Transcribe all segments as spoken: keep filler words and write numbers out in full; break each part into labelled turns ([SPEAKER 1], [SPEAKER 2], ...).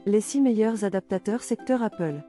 [SPEAKER 1] Les six meilleurs adaptateurs secteur Apple.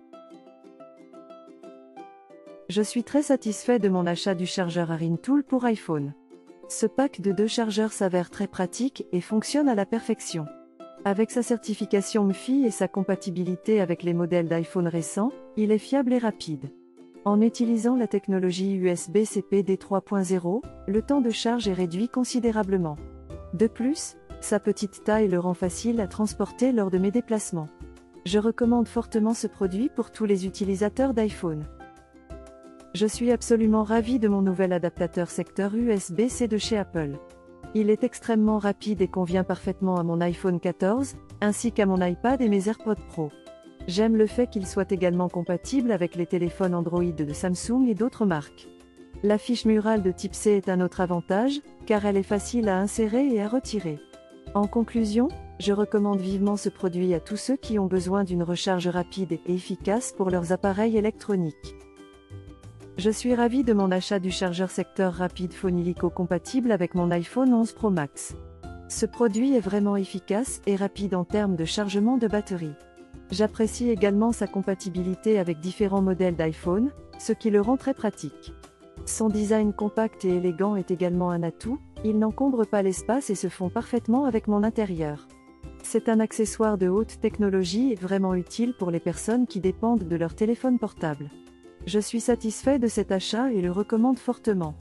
[SPEAKER 1] Je suis très satisfait de mon achat du chargeur ArinTool pour iPhone. Ce pack de deux chargeurs s'avère très pratique et fonctionne à la perfection. Avec sa certification M F I et sa compatibilité avec les modèles d'iPhone récents, il est fiable et rapide. En utilisant la technologie U S B C P D trois point zéro, le temps de charge est réduit considérablement. De plus, sa petite taille le rend facile à transporter lors de mes déplacements. Je recommande fortement ce produit pour tous les utilisateurs d'iPhone. Je suis absolument ravi de mon nouvel adaptateur secteur U S B C de chez Apple. Il est extrêmement rapide et convient parfaitement à mon iPhone quatorze, ainsi qu'à mon iPad et mes AirPods Pro. J'aime le fait qu'il soit également compatible avec les téléphones Android de Samsung et d'autres marques. La fiche murale de type C est un autre avantage, car elle est facile à insérer et à retirer. En conclusion, je recommande vivement ce produit à tous ceux qui ont besoin d'une recharge rapide et efficace pour leurs appareils électroniques. Je suis ravi de mon achat du chargeur secteur rapide Phonilico compatible avec mon iPhone onze Pro Max. Ce produit est vraiment efficace et rapide en termes de chargement de batterie. J'apprécie également sa compatibilité avec différents modèles d'iPhone, ce qui le rend très pratique. Son design compact et élégant est également un atout, il n'encombre pas l'espace et se fond parfaitement avec mon intérieur. C'est un accessoire de haute technologie et vraiment utile pour les personnes qui dépendent de leur téléphone portable. Je suis satisfait de cet achat et le recommande fortement.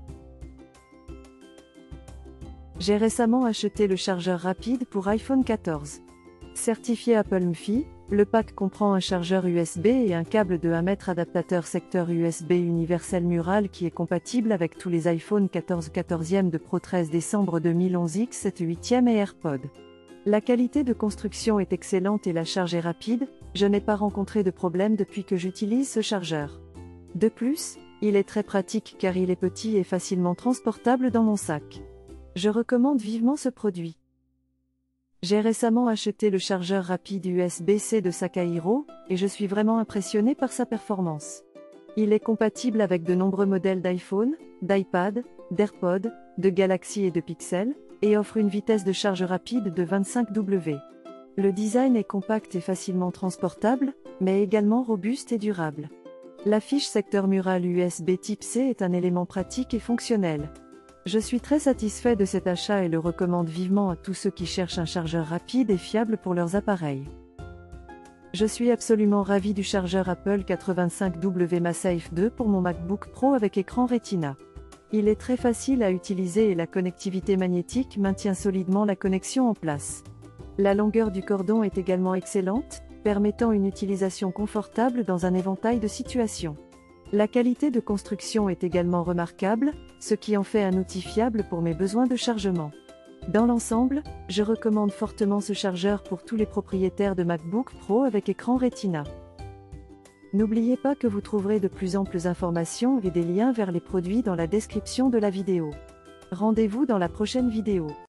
[SPEAKER 1] J'ai récemment acheté le chargeur rapide pour iPhone quatorze. Certifié Apple M F I, le pack comprend un chargeur U S B et un câble de un mètre adaptateur secteur U S B universel mural qui est compatible avec tous les iPhone quatorze quatorzième de Pro treize décembre deux mille onze X sept huitième et AirPods. La qualité de construction est excellente et la charge est rapide, je n'ai pas rencontré de problème depuis que j'utilise ce chargeur. De plus, il est très pratique car il est petit et facilement transportable dans mon sac. Je recommande vivement ce produit. J'ai récemment acheté le chargeur rapide U S B C de Sakahiro, et je suis vraiment impressionné par sa performance. Il est compatible avec de nombreux modèles d'iPhone, d'iPad, d'AirPods, de Galaxy et de Pixel, et offre une vitesse de charge rapide de vingt-cinq watts. Le design est compact et facilement transportable, mais également robuste et durable. La fiche secteur mural U S B type C est un élément pratique et fonctionnel. Je suis très satisfait de cet achat et le recommande vivement à tous ceux qui cherchent un chargeur rapide et fiable pour leurs appareils. Je suis absolument ravi du chargeur Apple quatre-vingt-cinq watt MagSafe deux pour mon MacBook Pro avec écran Retina. Il est très facile à utiliser et la connectivité magnétique maintient solidement la connexion en place. La longueur du cordon est également excellente, permettant une utilisation confortable dans un éventail de situations. La qualité de construction est également remarquable, ce qui en fait un outil fiable pour mes besoins de chargement. Dans l'ensemble, je recommande fortement ce chargeur pour tous les propriétaires de MacBook Pro avec écran Retina. N'oubliez pas que vous trouverez de plus amples informations et des liens vers les produits dans la description de la vidéo. Rendez-vous dans la prochaine vidéo.